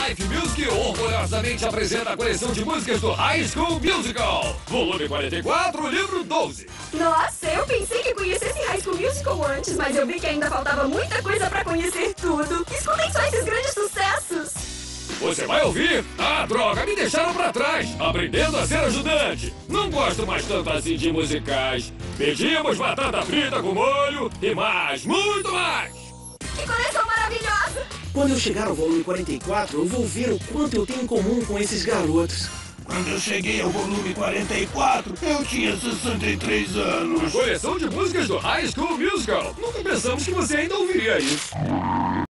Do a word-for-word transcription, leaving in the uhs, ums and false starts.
Life Music orgulhosamente apresenta a coleção de músicas do High School Musical, volume quarenta e quatro, livro doze. Nossa, eu pensei que conhecesse High School Musical antes, mas eu vi que ainda faltava muita coisa pra conhecer tudo. Escutem só esses grandes sucessos. Você vai ouvir? Ah, droga, me deixaram pra trás. Aprendendo a ser ajudante. Não gosto mais tanto assim de musicais. Pedimos batata frita com molho e mais, muito mais. Que coleção maravilhosa! Quando eu chegar ao volume quarenta e quatro, eu vou ver o quanto eu tenho em comum com esses garotos. Quando eu cheguei ao volume quarenta e quatro, eu tinha sessenta e três anos. Coleção de músicas do High School Musical. Nunca pensamos que você ainda ouviria isso.